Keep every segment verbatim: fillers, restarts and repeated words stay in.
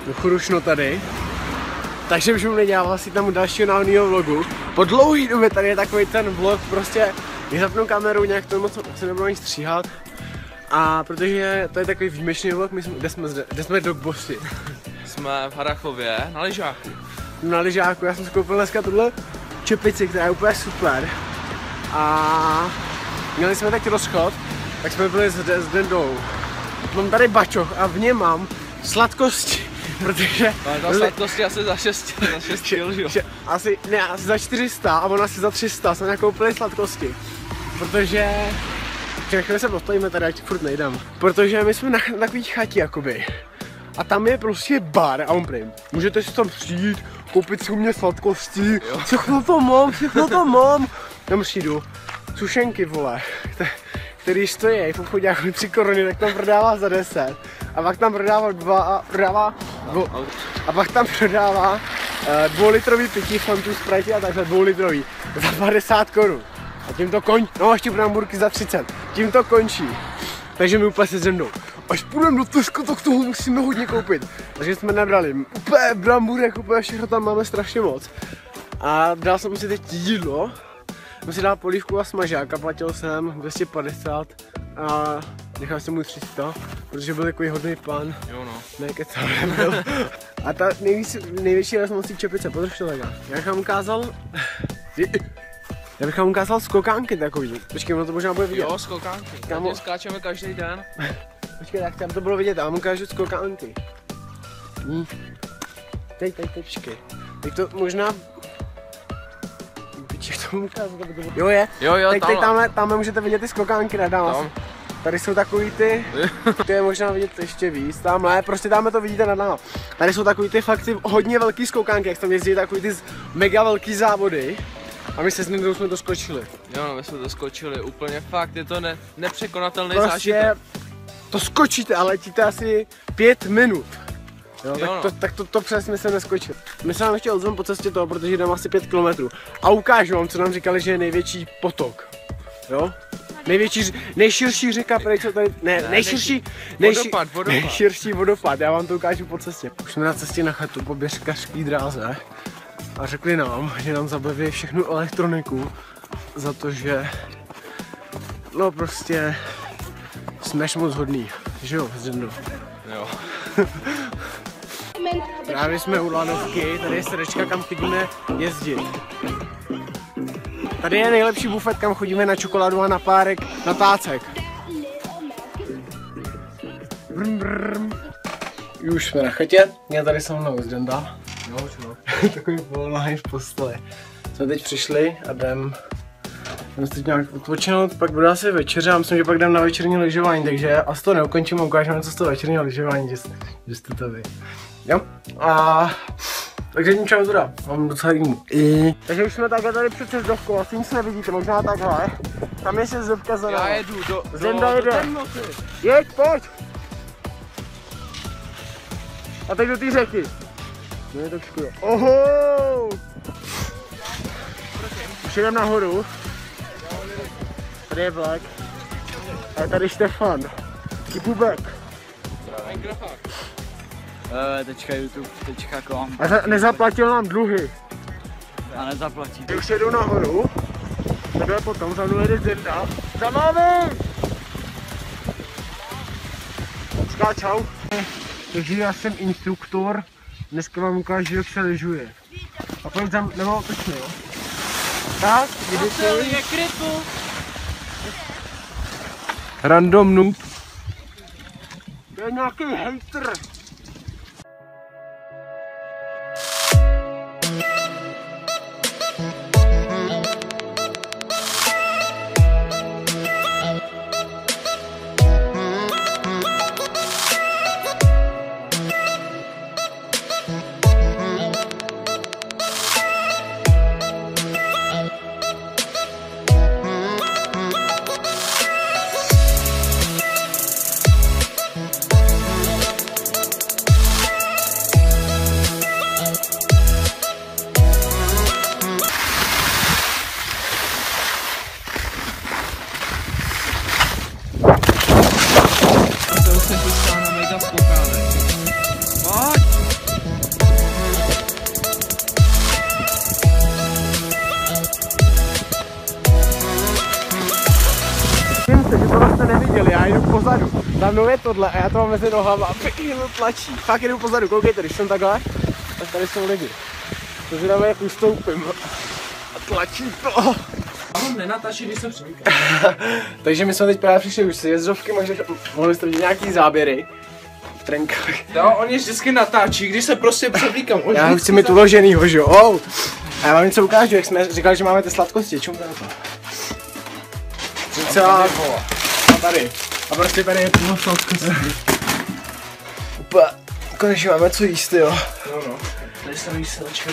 Churušno tady. Takže už mu nedělal asi tam dalšího náhodného vlogu. Po dlouhý době tady je takový ten vlog, prostě vyzapnu kameru, nějak to moc se nebudu ani stříhat. A protože to je takový výjimečný vlog, my jsme, kde jsme, kde jsme dogbossy. Jsme v Harrachově na lyžáku. Na lyžáku, já jsem si koupil dneska tuhle čepici, která je úplně super. A měli jsme taky rozchod, tak jsme byli s, s Dendou. Mám tady bačoch a v něm mám sladkosti, protože... Ale ta sladkosti asi za šest, za šest kil, jo? Asi, ne, asi za čtyři sta a on asi za tři sta jsme nakoupili sladkosti. Protože... Chvíli se postavíme tady, ať furt nejdem. Protože my jsme na, na takový chatě jakoby. A tam je prostě bar a on prým. Můžete si tam přijít, koupit si u mě sladkosti, všechno to mám, všechno to mám. Tam přijdu, sušenky vole, který stojí v obchodě jako tři koruny, tak tam prodává za deset. A pak tam prodává dva a prodává, dvo, a pak tam prodává uh, dvoulitrový pití Fantu, Sprite a takhle dvoulitrový za padesát korun. A tím to končí, no ještě bramburky za třicet, tím to končí. Takže my úplně se s Rendou. Až půjdeme do Tušku, tak toho musíme hodně koupit. Takže jsme nabrali úplně bramburek, úplně všechno tam máme strašně moc. A dal jsem si teď jídlo. Jsem si dal polívku a smažák a platil jsem dvě stě padesát a nechal jsem mu tři sta, protože byl takový hodný pán. Jo no. Ne, kecal nebyl. A ta nejvíc, největší rozmocí čepice, podrž to takhle. Já bych vám ukázal... Já bych vám ukázal skokánky takový. Počkej, ono to možná bude vidět. Jo, skokánky. Tady skáčeme každý den. Počkej, tak tam to bylo vidět, já vám ukážu skokánky. Hm. Teď, teď, teď, počkej. Teď to možná... Počkej, to mu ukázat, aby to bylo... Jo je. Jo, jo, teď, tamhle. teď tamhle, tamhle můžete vidět ty skokánky, nedám. Tady jsou takový ty, to je možná vidět ještě víc, tamhle, prostě tamhle to vidíte nad náma. Tady jsou takový ty fakt ty hodně velký skokánky, jak tam jezdí takový ty mega velký závody. A my se s ním jsme to skočili. Jo, no, my jsme to skočili, úplně fakt, je to ne, nepřekonatelný prostě zážitek. To skočíte a letíte asi pět minut. Jo, Jo, tak, no. to, tak to, to přesně se neskočil. My se nám ještě ozveme po cestě toho, protože jdeme asi pět kilometrů. A ukážu vám, co nám říkali, že je největší potok. Jo? Největší, nejširší řeka, prej, co tady, ne, ne nejširší, nejší, vodopád, vodopád. nejširší vodopád, já vám to ukážu po cestě. Už jsme na cestě na chatu po běžkařský dráze a řekli nám, že nám zabaví všechnu elektroniku za to, že no prostě jsme moc hodný, že jo, Zdendo? Jo. Právě jsme u lanovky, tady je srdečka, kam chodíme jezdit. Tady je nejlepší bufet, kam chodíme na čokoládu a na párek, na tácek. Brm, brm. Už jsme na chatě, já tady jsem mnou Zdenda. Jo, čo? Takový volnahý v posteli. Jsme teď přišli a jdem, jdem si teď nějak odpočinout, pak bude asi večeře a myslím, že pak jdem na večerní lyžování, takže asi to neukončím a ukážeme, co z toho večerního lyžování, že, že jste to vy. Jo? A... Takže ničeho teda, mám docela jinou. I... Takže už jsme takhle tady před cezdovkou, asi nic nevidíte, možná takhle. Tam je cezdovka za náma. Já jedu do, do, Zdenda do jede. temnoty. Jeď, pojď! A teď do té řeky. No je to škoda. Oho! Už jdem nahoru. Tady je Black. A je tady Štefan. Kipubek. Uh, tečka YouTube, tečka com. A za, nezaplatil nám dluhy. A nezaplatí. Už jedu nahoru. Tady je potom, za mnou jede Zdenda. Za námi! Počká, čau. Takže já jsem instruktor. Dneska vám ukážu, jak se lyžuje. A pojď tam, nebo pečně, jo? Tak, vidíte? je krytu. Random noob. To je nějaký hater. pozadu. Za mnou je tohle a já to mám mezi nohama a pěkně to tlačí. Fakt jdu pozadu, koukejte, když jsem takhle, tak tady jsou lidi. To zvědáme, jak ustoupím. A tlačí to. Mám nenatáčet, když jsem přemýkal. Takže my jsme teď právě přišli už z jezdovky, možná mohli jste vidět nějaký záběry v trenkách. Jo, on je vždycky natáčí, když se prostě převlíkám. Já chci mít uloženýho, že jo? Oh. A já vám něco ukážu, jak jsme říkali, že máme ty sladkosti, čemu to na to? Celá... A tady. A prostě tady je plno sladkostí. Úplně, konečně máme co jíst, jo. No no, tady se neví sedačka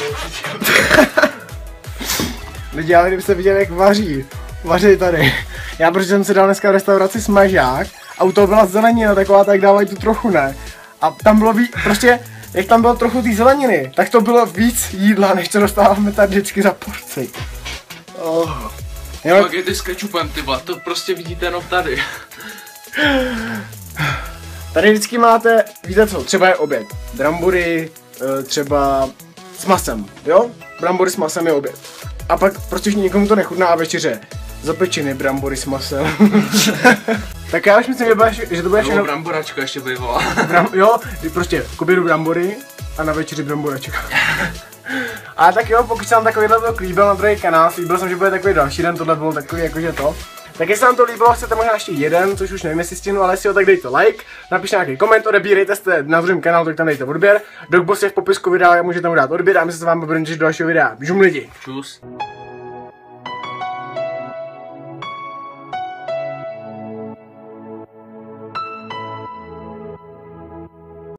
Lidi, ale kdybyste viděli, jak vaří. Vaří tady. Já protože jsem si dal dneska v restauraci smažák a u toho byla zelenina taková, tak dávají tu trochu ne. A tam bylo víc, prostě, jak tam bylo trochu té zeleniny, tak to bylo víc jídla, než co dostáváme tady vždycky za porci. Oh. Jo. Pak je ty s kečupem, ty vole, to prostě vidíte jenom tady. Tady vždycky máte, víte co, třeba je oběd. Brambory, třeba s masem, jo? Brambory s masem je oběd. A pak, protože někomu to nechutná a večeře, zapečený brambory s masem. Tak já už myslím, že, budeš, že to bude všechno... No, bramboračka ještě bývala. Bram, jo, prostě k obědu brambory a na večeři bramboračka. A tak jo, pokud se vám takovýhle vlog líbil na druhý kanál, slíbil jsem, že bude takový další den, tohle bylo takový jakože to. Tak jestli vám to líbilo, chcete možná ještě jeden, což už nevím, jestli stihnu, ale jestli jo, tak dejte like, napište nějaký koment, odebírejte jste na druhém kanálu, tak tam dejte odběr. Dogboss je v popisku videa, můžete mu dát odběr a my se s vámi budeme těšit do dalšího videa. Žum lidi. Čus.